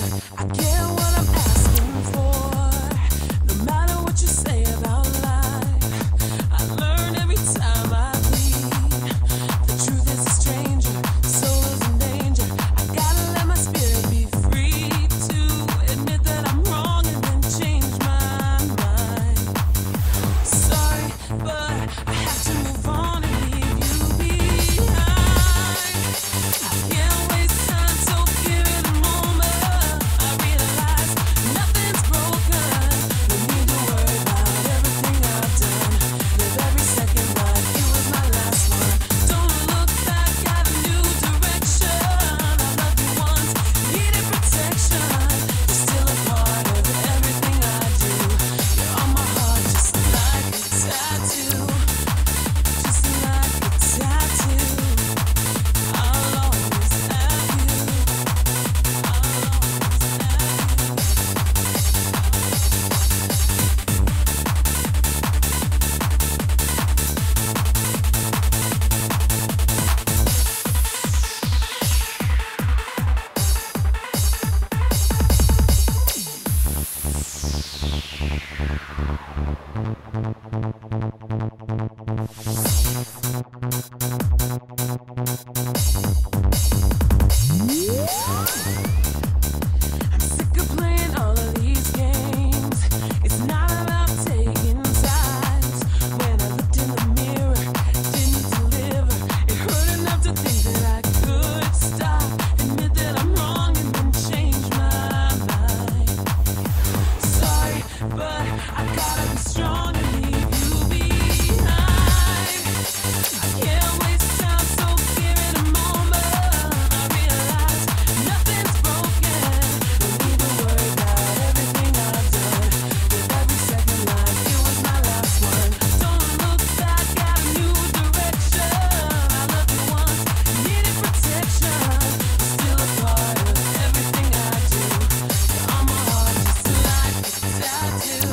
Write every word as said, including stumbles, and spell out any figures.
I get what I'm asking for, no matter what you say about life. I learn every time I bleed. The truth is a stranger, soul is in danger. I gotta let my spirit be free to admit that I'm wrong and then change my mind. Sorry, but I have to move on and leave you behind. I can't waste time, so give it a moment. I realize nothing's broken. No need to worry about everything I've done. Live every second like it was my last one. Don't look back, got a new direction. I loved you once, needed protection. You're still a part of everything I do. You're on my heart just like a tattoo. Just like a tattoo. I'll always have you. I'll I'm sick of playing all of these games. It's not about taking sides. When I looked in the mirror, didn't deliver. It hurt enough to think that I could stop, admit that I'm wrong, and then change my mind. Sorry, but I gotta be strong and leave you behind. I can't waste time, so give it a moment. I realize nothing's broken. No need to worry about everything I've done. Live every second like it was my last one. Don't look back, got a new direction. I loved you once, needed protection. You're still a part of everything I do. You're on my heart just like a tattoo.